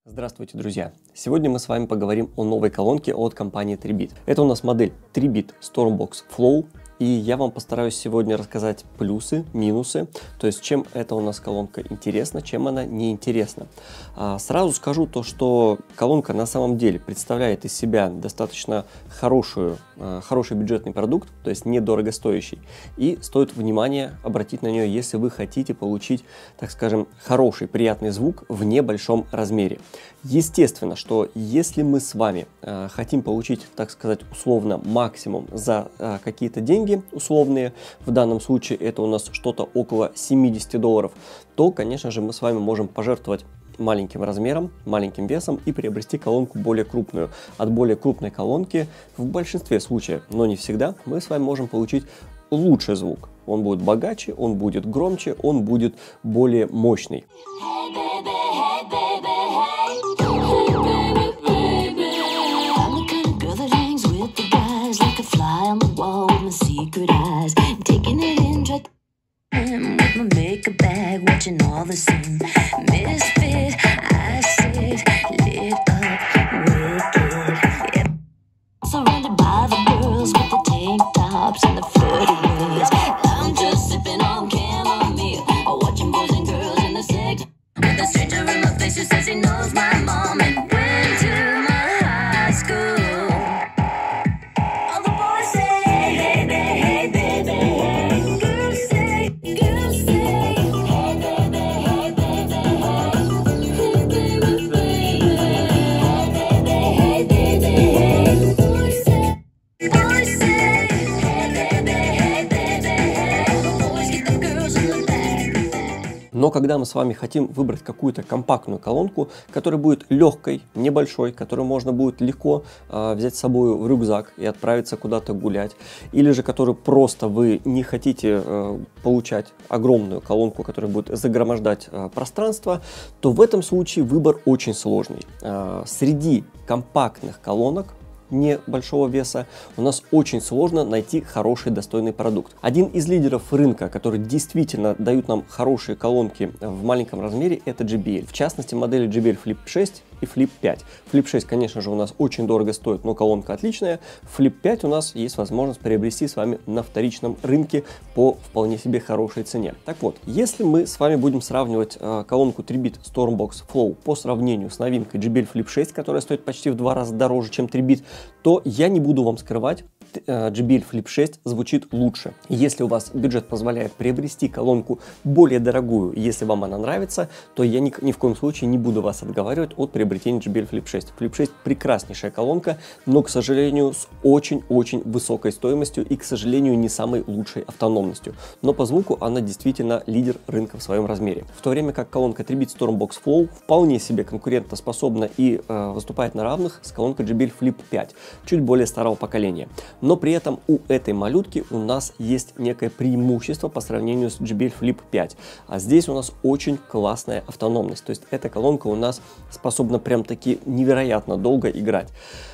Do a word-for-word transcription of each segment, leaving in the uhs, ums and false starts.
Здравствуйте, друзья! Сегодня мы с вами поговорим о новой колонке от компании три бит. Это у нас модель три бит Stormbox Flow. И я вам постараюсь сегодня рассказать плюсы, минусы, то есть чем эта у нас колонка интересна, чем она неинтересна. А сразу скажу то, что колонка на самом деле представляет из себя достаточно хорошую, хороший бюджетный продукт, то есть недорогостоящий. И стоит внимание обратить на нее, если вы хотите получить, так скажем, хороший, приятный звук в небольшом размере. Естественно, что если мы с вами э, хотим получить, так сказать, условно максимум за э, какие-то деньги условные, в данном случае это у нас что-то около семидесяти долларов, то, конечно же, мы с вами можем пожертвовать маленьким размером, маленьким весом и приобрести колонку более крупную. От более крупной колонки в большинстве случаев, но не всегда, мы с вами можем получить лучший звук. Он будет богаче, он будет громче, он будет более мощный. Secret eyes, taking it in, with my makeup bag, watching all the same misfit. I sit lit up, wicked, yeah. Surrounded by the girls with the tank tops and the flirty ways. I'm just sipping on chamomile, watching boys and girls in the sex. With a stranger in my face who says he knows my mom and went to my high school. Но когда мы с вами хотим выбрать какую-то компактную колонку, которая будет легкой, небольшой, которую можно будет легко э, взять с собой в рюкзак и отправиться куда-то гулять, или же которую просто вы не хотите э, получать огромную колонку, которая будет загромождать э, пространство, то в этом случае выбор очень сложный. Э, среди компактных колонок небольшого веса у нас очень сложно найти хороший достойный продукт. Один из лидеров рынка, который действительно дают нам хорошие колонки в маленьком размере, это джей би эл. В частности, модели джей би эл Flip шесть и Flip пять. Flip шесть, конечно же, у нас очень дорого стоит, но колонка отличная. Flip пять у нас есть возможность приобрести с вами на вторичном рынке по вполне себе хорошей цене. Так вот, если мы с вами будем сравнивать э, колонку три бит Stormbox Flow по сравнению с новинкой джей би эл Flip шесть, которая стоит почти в два раза дороже, чем три бит, то я не буду вам скрывать, джей би эл Flip шесть звучит лучше. Если у вас бюджет позволяет приобрести колонку более дорогую, если вам она нравится, то я ни, ни в коем случае не буду вас отговаривать от приобретения джей би эл Flip шесть. Flip шесть прекраснейшая колонка, но, к сожалению, с очень-очень высокой стоимостью и, к сожалению, не самой лучшей автономностью. Но по звуку она действительно лидер рынка в своем размере. В то время как колонка три бит Stormbox Flow вполне себе конкурентоспособна и э, выступает на равных с колонкой джей би эл Flip пять, чуть более старого поколения. Но при этом у этой малютки у нас есть некое преимущество по сравнению с джей би эл Flip пять. А здесь у нас очень классная автономность. То есть эта колонка у нас способна прям таки невероятно долго играть.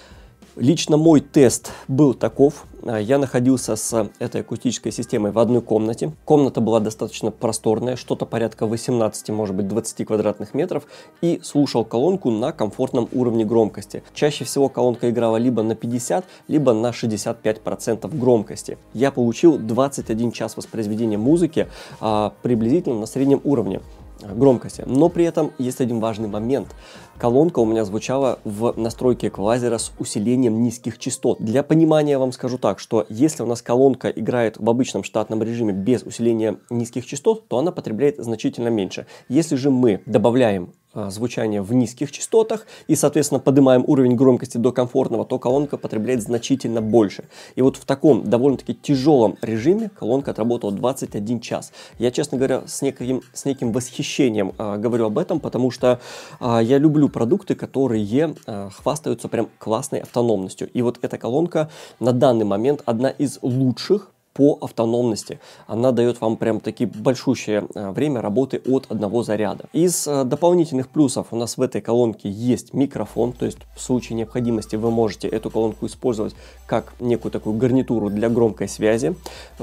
Лично мой тест был таков. Я находился с этой акустической системой в одной комнате. Комната была достаточно просторная, что-то порядка восемнадцати, может быть, двадцати квадратных метров, и слушал колонку на комфортном уровне громкости. Чаще всего колонка играла либо на пятьдесят, либо на шестьдесят пять процентов громкости. Я получил двадцать один час воспроизведения музыки а, приблизительно на среднем уровне громкости. Но при этом есть один важный момент. Колонка у меня звучала в настройке эквалайзера с усилением низких частот. Для понимания вам скажу так, что если у нас колонка играет в обычном штатном режиме без усиления низких частот, то она потребляет значительно меньше. Если же мы добавляем звучание в низких частотах и, соответственно, поднимаем уровень громкости до комфортного, то колонка потребляет значительно больше. И вот в таком довольно-таки тяжелом режиме колонка отработала двадцать один час. Я, честно говоря, с неким, с неким восхищением э, говорю об этом, потому что э, я люблю продукты, которые э, хвастаются прям классной автономностью. И вот эта колонка на данный момент одна из лучших по автономности. Она дает вам прям таки большущее время работы от одного заряда. Из дополнительных плюсов у нас в этой колонке есть микрофон, то есть в случае необходимости вы можете эту колонку использовать как некую такую гарнитуру для громкой связи.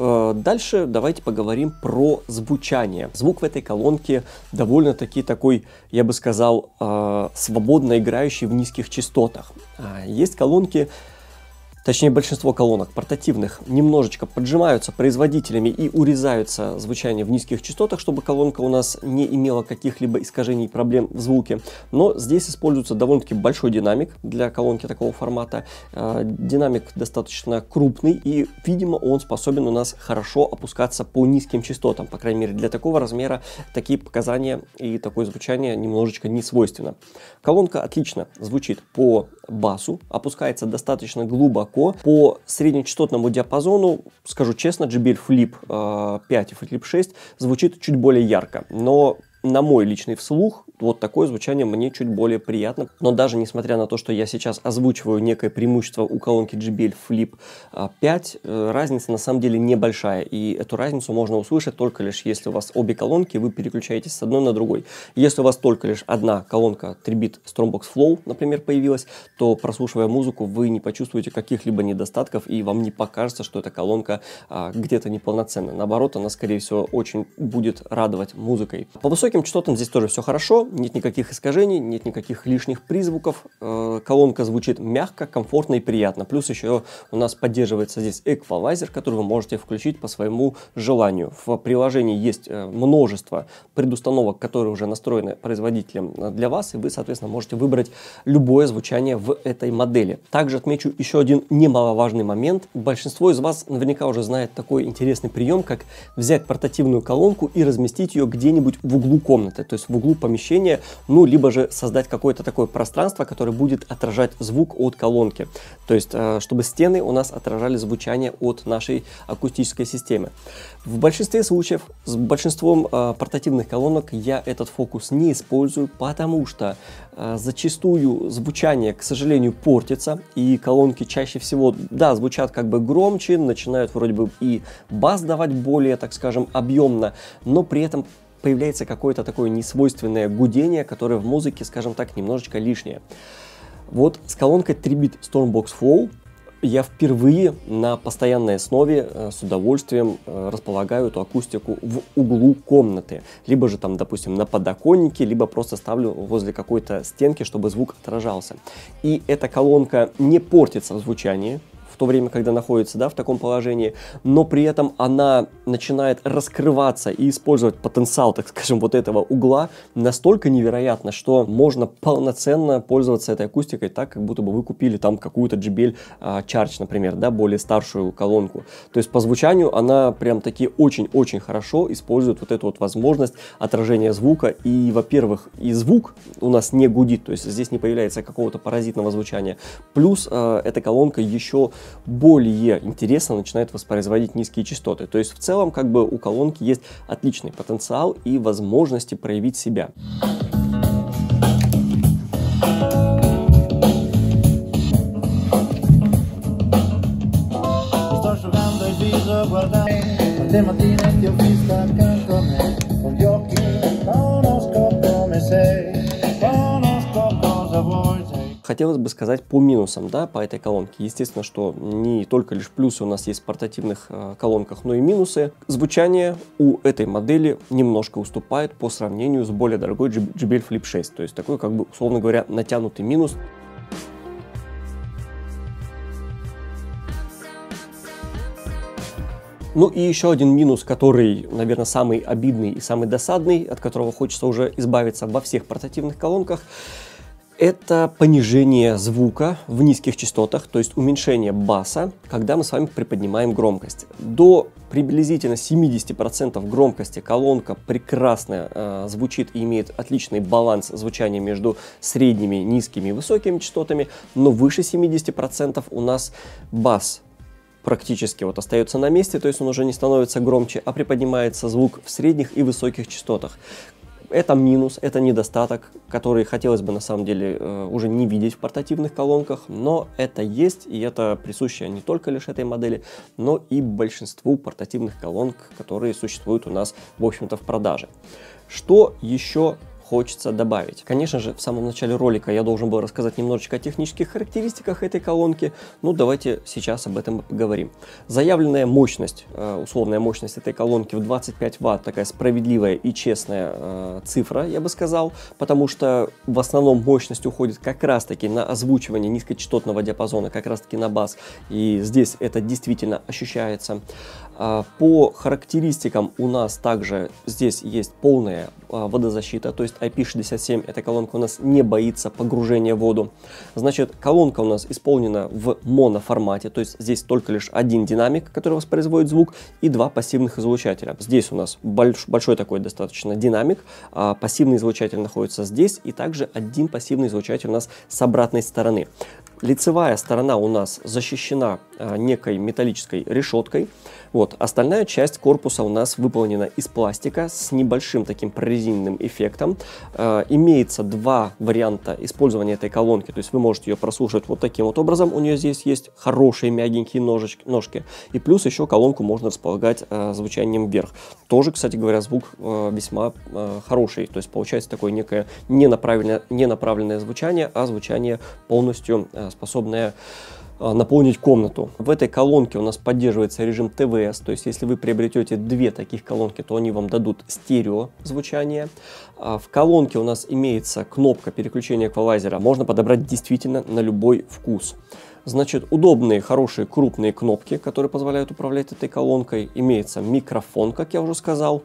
Дальше давайте поговорим про звучание. Звук в этой колонке довольно-таки такой, я бы сказал, свободно играющий в низких частотах. Есть колонки, точнее большинство колонок портативных, немножечко поджимаются производителями и урезаются звучание в низких частотах, чтобы колонка у нас не имела каких-либо искажений и проблем в звуке. Но здесь используется довольно-таки большой динамик для колонки такого формата. Динамик достаточно крупный и, видимо, он способен у нас хорошо опускаться по низким частотам. По крайней мере, для такого размера такие показания и такое звучание немножечко не свойственно. Колонка отлично звучит по басу, опускается достаточно глубоко. По среднечастотному диапазону, скажу честно, джей би эл Flip пять и Flip шесть звучит чуть более ярко, но на мой личный вслух вот такое звучание мне чуть более приятно. Но даже несмотря на то, что я сейчас озвучиваю некое преимущество у колонки джей би эл Flip пять, разница на самом деле небольшая. И эту разницу можно услышать только лишь если у вас обе колонки, вы переключаетесь с одной на другой. Если у вас только лишь одна колонка три бит Strongbox Flow, например, появилась, то прослушивая музыку, вы не почувствуете каких-либо недостатков и вам не покажется, что эта колонка а, где-то неполноценна. Наоборот, она, скорее всего, очень будет радовать музыкой. По высоким частотам здесь тоже все хорошо. Нет никаких искажений, нет никаких лишних призвуков. Э, колонка звучит мягко, комфортно и приятно. Плюс еще у нас поддерживается здесь эквалайзер, который вы можете включить по своему желанию. В приложении есть множество предустановок, которые уже настроены производителем для вас, и вы, соответственно, можете выбрать любое звучание в этой модели. Также отмечу еще один немаловажный момент. Большинство из вас наверняка уже знает такой интересный прием, как взять портативную колонку и разместить ее где-нибудь в углу комнаты, то есть в углу помещения, ну, либо же создать какое-то такое пространство, которое будет отражать звук от колонки. То есть, чтобы стены у нас отражали звучание от нашей акустической системы. В большинстве случаев с большинством портативных колонок я этот фокус не использую, потому что зачастую звучание, к сожалению, портится, и колонки чаще всего, да, звучат как бы громче, начинают вроде бы и бас давать более, так скажем, объемно, но при этом появляется какое-то такое несвойственное гудение, которое в музыке, скажем так, немножечко лишнее. Вот с колонкой три бит Strongbox Flow я впервые на постоянной основе с удовольствием располагаю эту акустику в углу комнаты. Либо же там, допустим, на подоконнике, либо просто ставлю возле какой-то стенки, чтобы звук отражался. И эта колонка не портится в звучании в то время, когда находится, да, в таком положении, но при этом она начинает раскрываться и использовать потенциал, так скажем, вот этого угла настолько невероятно, что можно полноценно пользоваться этой акустикой так, как будто бы вы купили там какую-то джей би эл а, Charge, например, да, более старшую колонку. То есть по звучанию она прям таки очень-очень хорошо использует вот эту вот возможность отражения звука. И, во-первых, и звук у нас не гудит, то есть здесь не появляется какого-то паразитного звучания. Плюс а, эта колонка еще более интересно начинает воспроизводить низкие частоты. То есть в целом как бы у колонки есть отличный потенциал и возможности проявить себя. Хотелось бы сказать по минусам, да, по этой колонке. Естественно, что не только лишь плюсы у нас есть в портативных э, колонках, но и минусы. Звучание у этой модели немножко уступает по сравнению с более дорогой джей би эл Flip шесть. То есть такой, как бы, условно говоря, натянутый минус. Ну и еще один минус, который, наверное, самый обидный и самый досадный, от которого хочется уже избавиться во всех портативных колонках, это понижение звука в низких частотах, то есть уменьшение баса, когда мы с вами приподнимаем громкость. До приблизительно семидесяти процентов громкости колонка прекрасно э, звучит и имеет отличный баланс звучания между средними, низкими и высокими частотами, но выше семидесяти процентов у нас бас практически вот остается на месте, то есть он уже не становится громче, а приподнимается звук в средних и высоких частотах. Это минус, это недостаток, который хотелось бы на самом деле уже не видеть в портативных колонках, но это есть, и это присуще не только лишь этой модели, но и большинству портативных колонок, которые существуют у нас, в общем-то, в продаже. Что еще хочется добавить? Конечно же, в самом начале ролика я должен был рассказать немножечко о технических характеристиках этой колонки. Ну, давайте сейчас об этом поговорим. Заявленная мощность, условная мощность этой колонки в двадцать пять ватт, такая справедливая и честная э, цифра, я бы сказал, потому что в основном мощность уходит как раз-таки на озвучивание низкочастотного диапазона, как раз-таки на бас, и здесь это действительно ощущается. По характеристикам у нас также здесь есть полная водозащита, то есть ай пи шестьдесят семь, эта колонка у нас не боится погружения в воду. Значит, колонка у нас исполнена в моноформате, то есть здесь только лишь один динамик, который воспроизводит звук, и два пассивных излучателя. Здесь у нас больш, большой такой достаточно динамик, а пассивный излучатель находится здесь, и также один пассивный излучатель у нас с обратной стороны. Лицевая сторона у нас защищена а, некой металлической решеткой. Вот. Остальная часть корпуса у нас выполнена из пластика с небольшим таким прорезиненным эффектом. А, имеется два варианта использования этой колонки. То есть вы можете ее прослушать вот таким вот образом. У нее здесь есть хорошие мягенькие ножечки, ножки. И плюс еще колонку можно располагать а, звучанием вверх. Тоже, кстати говоря, звук а, весьма а, хороший. То есть получается такое некое ненаправленное, ненаправленное звучание, а звучание полностью а, способная наполнить комнату. В этой колонке у нас поддерживается режим тэ вэ эс, то есть если вы приобретете две таких колонки, то они вам дадут стерео звучание. В колонке у нас имеется кнопка переключения эквалайзера, можно подобрать действительно на любой вкус. Значит, удобные, хорошие, крупные кнопки, которые позволяют управлять этой колонкой. Имеется микрофон, как я уже сказал.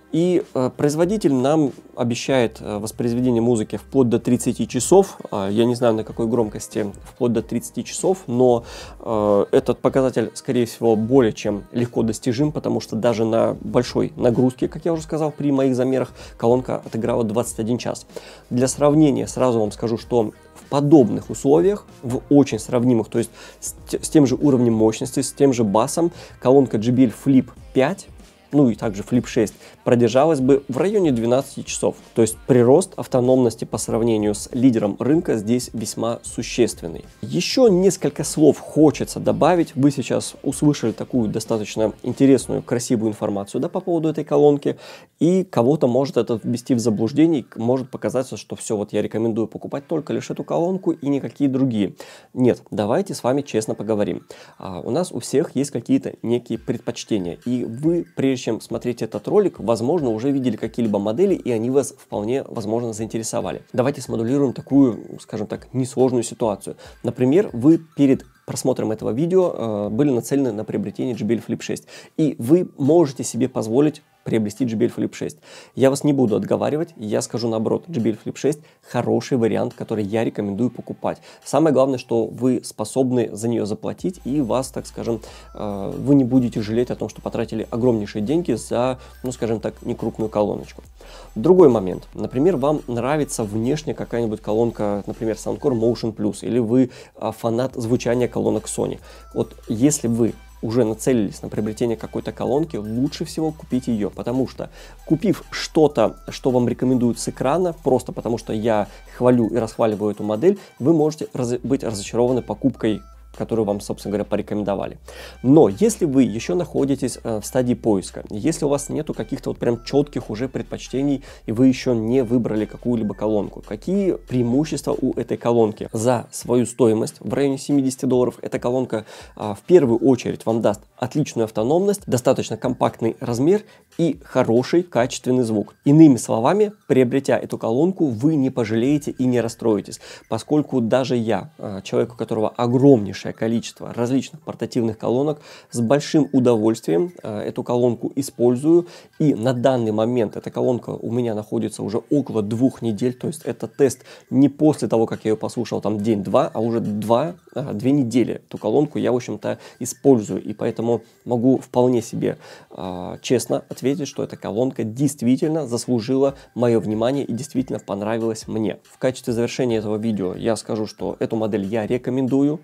И э, производитель нам обещает э, воспроизведение музыки вплоть до тридцати часов. Э, я не знаю, на какой громкости вплоть до тридцати часов, но э, этот показатель, скорее всего, более чем легко достижим, потому что даже на большой нагрузке, как я уже сказал, при моих замерах, колонка отыграла двадцать один час. Для сравнения сразу вам скажу, что в подобных условиях, в очень сравнимых, то есть с, с тем же уровнем мощности, с тем же басом, колонка джей би эл Flip пять, ну и также Flip шесть, продержалась бы в районе двенадцати часов. То есть прирост автономности по сравнению с лидером рынка здесь весьма существенный. Еще несколько слов хочется добавить. Вы сейчас услышали такую достаточно интересную, красивую информацию, да, по поводу этой колонки. И кого-то может это ввести в заблуждение, может показаться, что все, вот я рекомендую покупать только лишь эту колонку и никакие другие. Нет, давайте с вами честно поговорим. А, у нас у всех есть какие-то некие предпочтения. И вы, прежде чем смотреть этот ролик, возможно, уже видели какие-либо модели, и они вас вполне, возможно, заинтересовали. Давайте смодулируем такую, скажем так, несложную ситуацию. Например, вы перед просмотром этого видео э, были нацелены на приобретение джей би эл Flip шесть, и вы можете себе позволить приобрести джей би эл Flip шесть. Я вас не буду отговаривать, я скажу наоборот, джей би эл Flip шесть хороший вариант, который я рекомендую покупать. Самое главное, что вы способны за нее заплатить, и вас, так скажем, э, вы не будете жалеть о том, что потратили огромнейшие деньги за, ну скажем так, некрупную колоночку. Другой момент. Например, вам нравится внешне какая-нибудь колонка, например, Soundcore Motion Plus, или вы э, фанат звучания колонок Sony. Вот если вы уже нацелились на приобретение какой-то колонки, лучше всего купить ее, потому что, купив что-то, что вам рекомендуют с экрана, просто потому что я хвалю и расхваливаю эту модель, вы можете раз- быть разочарованы покупкой, которую вам, собственно говоря, порекомендовали. Но если вы еще находитесь э, в стадии поиска, если у вас нету каких-то вот прям четких уже предпочтений, и вы еще не выбрали какую-либо колонку, какие преимущества у этой колонки? За свою стоимость в районе семидесяти долларов эта колонка э, в первую очередь вам даст отличную автономность, достаточно компактный размер и хороший качественный звук. Иными словами, приобретя эту колонку, вы не пожалеете и не расстроитесь, поскольку даже я, э, человек, у которого огромнейшее количество различных портативных колонок, с большим удовольствием э, эту колонку использую, и на данный момент эта колонка у меня находится уже около двух недель, то есть это тест не после того, как я ее послушал там день-два, а уже два, э, две недели эту колонку я, в общем-то, использую, и поэтому могу вполне себе э, честно ответить, что эта колонка действительно заслужила мое внимание и действительно понравилась мне. В качестве завершения этого видео я скажу, что эту модель я рекомендую, она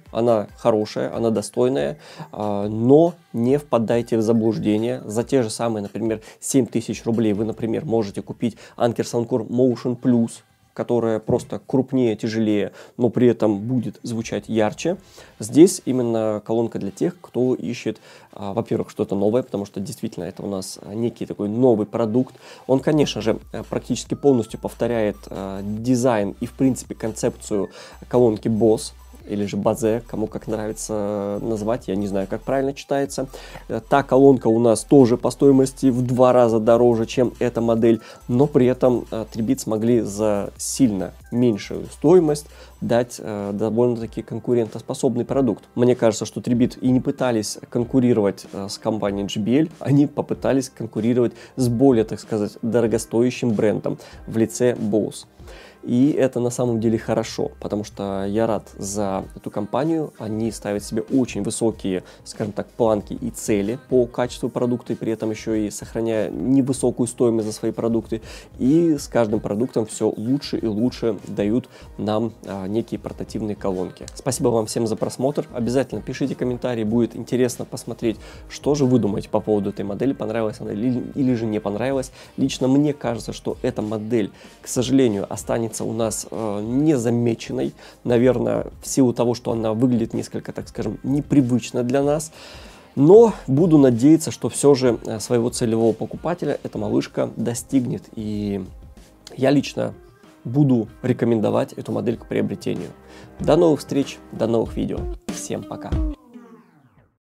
она хорошая, она достойная, но не впадайте в заблуждение. За те же самые, например, семь тысяч рублей вы, например, можете купить Anker Soundcore Motion Plus, которая просто крупнее, тяжелее, но при этом будет звучать ярче. Здесь именно колонка для тех, кто ищет, во-первых, что-то новое, потому что действительно это у нас некий такой новый продукт. Он, конечно же, практически полностью повторяет дизайн и, в принципе, концепцию колонки Bose, или же Bose, кому как нравится назвать, я не знаю, как правильно читается. Та колонка у нас тоже по стоимости в два раза дороже, чем эта модель, но при этом три бит смогли за сильно меньшую стоимость дать э, довольно-таки конкурентоспособный продукт. Мне кажется, что три бит и не пытались конкурировать э, с компанией джей би эл, они попытались конкурировать с более, так сказать, дорогостоящим брендом в лице Bose. И это на самом деле хорошо, потому что я рад за эту компанию. Они ставят себе очень высокие, скажем так, планки и цели по качеству продукта, и при этом еще и сохраняя невысокую стоимость за свои продукты. И с каждым продуктом все лучше и лучше дают нам а, некие портативные колонки. Спасибо вам всем за просмотр. Обязательно пишите комментарии, будет интересно посмотреть, что же вы думаете по поводу этой модели, понравилась она или, или же не понравилась. Лично мне кажется, что эта модель, к сожалению, останется у нас э, незамеченной, наверное, в силу того, что она выглядит несколько, так скажем, непривычно для нас. Но буду надеяться, что все же своего целевого покупателя эта малышка достигнет. И я лично буду рекомендовать эту модель к приобретению. До новых встреч, до новых видео. Всем пока!